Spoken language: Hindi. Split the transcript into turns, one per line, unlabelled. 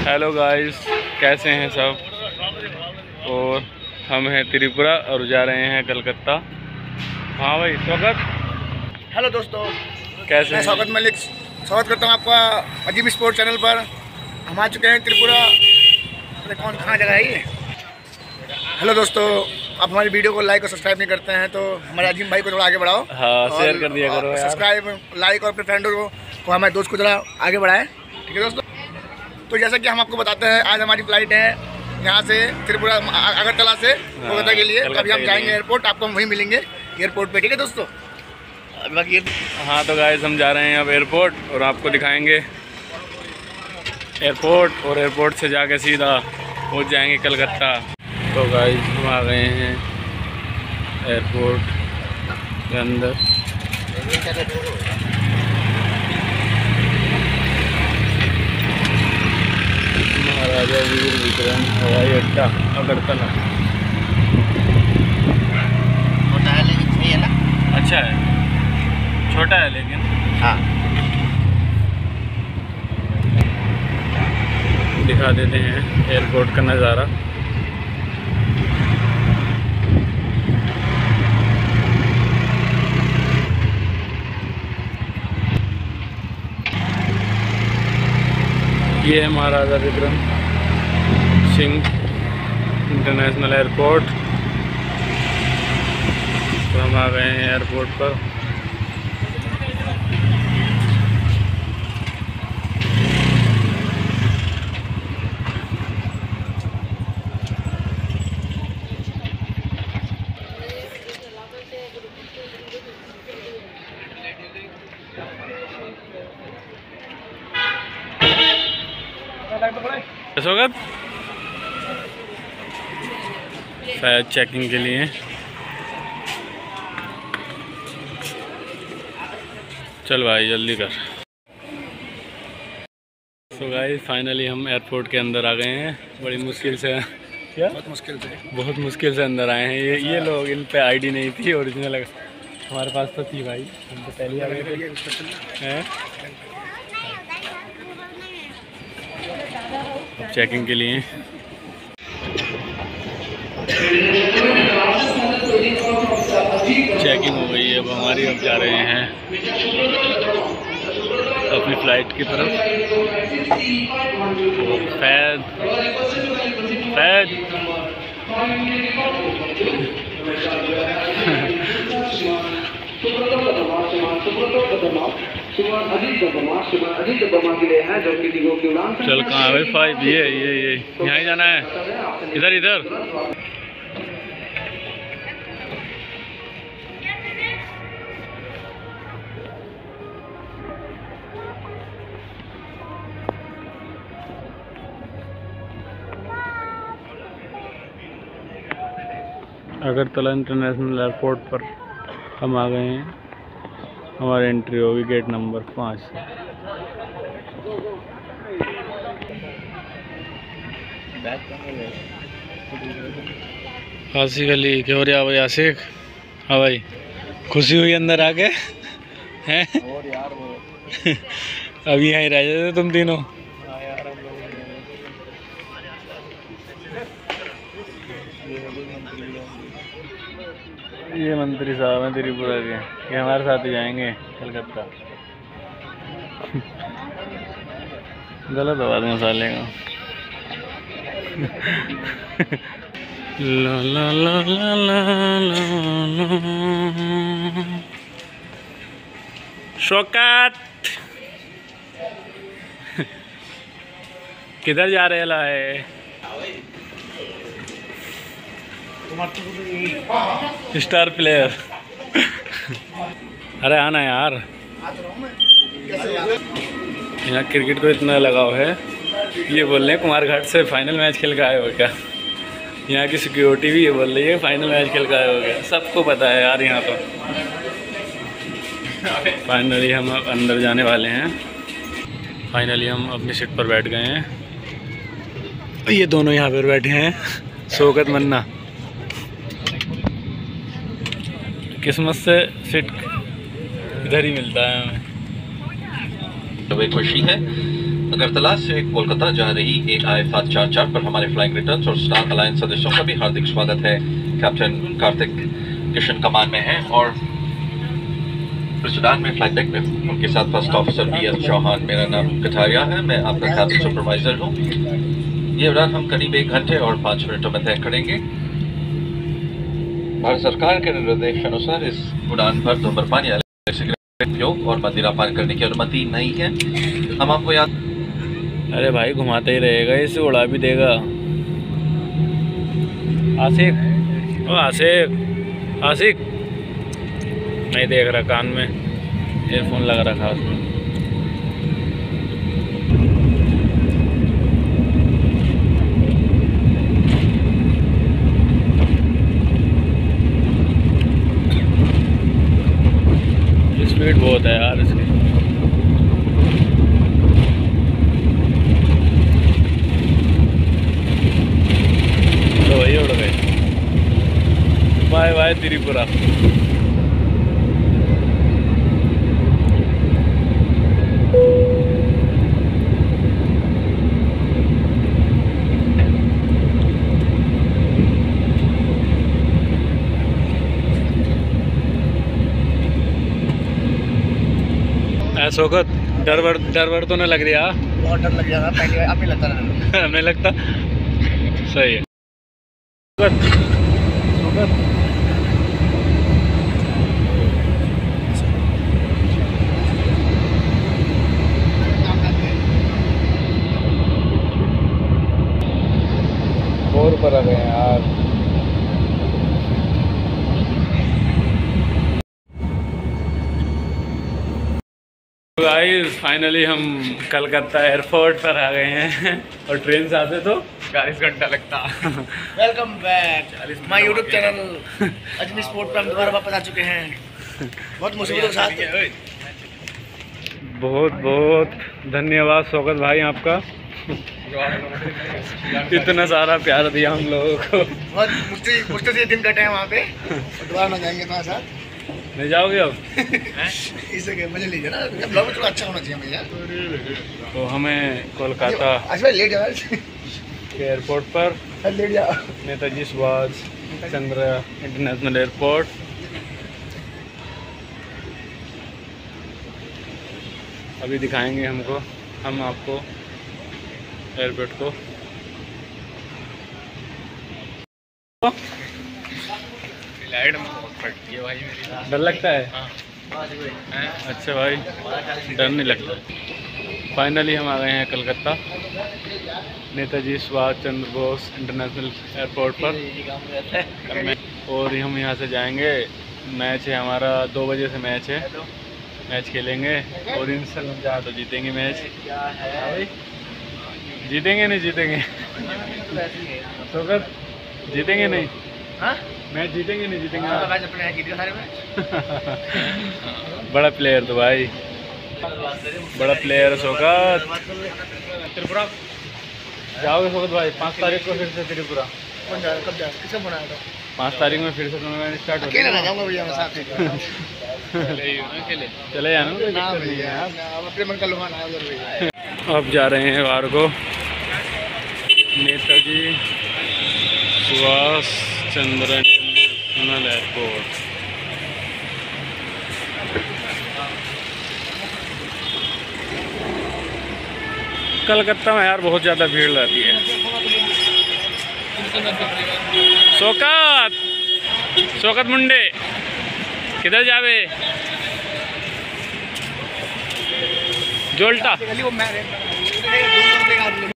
हेलो गाइस, कैसे हैं सब। और हम हैं त्रिपुरा और जा रहे हैं कलकत्ता। हाँ भाई स्वागत।
हेलो दोस्तों,
कैसे
मैं
हैं?
स्वागत मलिक स्वागत करता हूँ आपका अजीब स्पोर्ट चैनल पर। हम आ चुके हैं त्रिपुरा। अरे कहाँ जगह है ये। हेलो दोस्तों, आप हमारी वीडियो को लाइक और सब्सक्राइब नहीं करते हैं तो हमारे अजीम भाई को थोड़ा आगे बढ़ाओ।
हाँ, शेयर कर दिया करो यार।
सब्सक्राइब, लाइक और अपने फ्रेंडों को हमारे दोस्त को थोड़ा आगे बढ़ाएं। ठीक है दोस्तों। तो जैसा कि हम आपको बताते हैं, आज हमारी फ़्लाइट है यहाँ से त्रिपुरा अगरतला से कोलकाता के लिए। अभी हम जाएंगे एयरपोर्ट, आपको हम वहीं मिलेंगे एयरपोर्ट पे। ठीक है दोस्तों। बाकी
हाँ तो गाइस, हम जा रहे हैं अब एयरपोर्ट और आपको दिखाएंगे एयरपोर्ट, और एयरपोर्ट से जाके सीधा पहुँच जाएंगे कलकत्ता। तो गाइस, हम आ गए हैं एयरपोर्ट के अंदर। महाराजा वीर विक्रम हवाई अड्डा अगरतला।
छोटा है लेकिन सही है ना।
अच्छा है, छोटा है लेकिन।
हाँ,
दिखा देते हैं एयरपोर्ट का नज़ारा। ये है महाराजा विक्रम सिंह इंटरनेशनल एयरपोर्ट। तो हम आ गए हैं एयरपोर्ट पर। स्वागत शायद चेकिंग के लिए। चल भाई जल्दी कर। तो गाइस, फाइनली हम एयरपोर्ट के अंदर आ गए हैं। बड़ी मुश्किल से, क्या बहुत मुश्किल से अंदर आए हैं। ये लोग, इन पे आईडी नहीं थी ओरिजिनल। हमारे पास तो थी भाई, हम तो पहले आ गए थे। चेकिंग के लिए चेकिंग हो गई है अब हमारी। अब जा रहे हैं अपनी फ़्लाइट की तरफ। फैद चल कहाँ है भाई? ये यहाँ ही जाना है। इधर अगरतला इंटरनेशनल एयरपोर्ट पर हम आ गए हैं। हमारी एंट्री होगी गेट नंबर 5 से। आसिक अली क्या हो रहा भाई? आसिक, हाँ भाई, खुशी हुई अंदर आके हैं? अभी यहीं रह जाते तुम तीनों। ये मंत्री साहब हैं त्रिपुरा के, ये हमारे साथ ही जाएंगे कलकत्ता। गलत आवाज मसाले का। ला ला ला ला ला ला। शौकत किधर जा रहे है? Star player. अरे आना यार, यहाँ क्रिकेट को इतना लगाव है। ये बोल रहे हैं कुमारघाट से फाइनल मैच खेल के आए हो क्या? यहाँ की सिक्योरिटी भी ये बोल रही है फाइनल मैच खेल के आए हो क्या? सबको पता है यार यहाँ पर। फाइनली हम अंदर जाने वाले हैं। फाइनली हम अपनी सीट पर बैठ गए हैं। ये दोनों यहाँ पर बैठे हैं, शौकत मन्ना। किस्मत से सीट इधर ही मिलता है हमें।
तो एक खुशी है अगरतला से कोलकाता जा रही AI 744 पर हमारे फ्लाइंग रिटर्न्स और स्टार अलायंस सदस्यों का भी हार्दिक स्वागत है। कैप्टन कार्तिक किशन कमान में हैं और उड़ान में फ्लाइट डेक में उनके साथ फर्स्ट ऑफिसर BS चौहान। मेरा नाम कठारिया है, मैं आपका कैबिन सुपरवाइजर हूँ। ये उड़ान हम करीब 1 घंटे और 5 मिनटों में तय करेंगे। भारत सरकार के निर्देश अनुसार इस उड़ान पर धूम्रपान या सिगरेट उपयोग और मदिरापान करने की अनुमति नहीं है। हम आपको याद,
अरे भाई घुमाते ही रहेगा, इसे उड़ा भी देगा। आशिक, ओ आशिक, आशिक नहीं देख रहा, कान में ईयरफोन लगा रखा उसमें। स्पीड बहुत है यार इसकी। तो वही उड़ गए। Bye bye Tripura. शौकत, डर वर तो नहीं लग रहा?
बहुत डर लग रहा था पहले, अब नहीं लगता ना।
हमें लगता सही है। शौकत और पर आ गए यार। गाइस फाइनली हम कलकत्ता एयरपोर्ट पर आ गए हैं और ट्रेन से आते तो 40 घंटा लगता।
Welcome back my YouTube channel Ajni sport पर हम दोबारा वापस आ चुके हैं, बहुत मुसीबतों के साथ।
बहुत बहुत धन्यवाद शौकत भाई आपका, इतना सारा प्यार दिया हम लोगों को।
बहुत मुश्किल से दिन कटे हैं वहाँ पे, दोबारा ना जाएंगे तुम्हारे साथ।
नहीं जाओगे अब?
इसे मजे लीजिए ना, ब्लॉग थोड़ा अच्छा होना चाहिए भैया।
तो हमें कोलकाता
लेट जा
के एयरपोर्ट पर
लेट जा
नेताजी सुभाष चंद्र इंटरनेशनल एयरपोर्ट। अभी दिखाएंगे हम आपको एयरपोर्ट को। लाइट में बहुत फटती है भाई मेरी, डर लगता है। अच्छा भाई, डर नहीं लगता। फाइनली हम आ गए हैं कलकत्ता नेताजी सुभाष चंद्र बोस इंटरनेशनल एयरपोर्ट पर और हम यहाँ से जाएंगे। मैच है हमारा, 2 बजे से मैच है, मैच खेलेंगे और इंशाल्लाह तो जीतेंगे मैच। जीतेंगे नहीं जीतेंगे शौकत, जीतेंगे नहीं? मैच जीतेंगे नहीं जीतेंगे? बड़ा प्लेयर तो भाई, बड़ा प्लेयर है शौकत। त्रिपुरा जाओगे शौकत भाई? 5 तारीख को फिर से त्रिपुरा।
कब जा, किसका फोन आया था?
5 तारीख में फिर से टूर्नामेंट स्टार्ट हो
अकेले जाऊंगा भैया मैं साथ
चले जाना
ना भैया, अपने मन का लुभान आया उधर भैया।
अब जा रहे हैं वार को नेताजी सुभाष चंद्र इंटरनेशनल एयरपोर्ट। कलकत्ता में यार बहुत ज़्यादा भीड़ रहती है। शौकत मुंडे किधर जावे? जोल्टा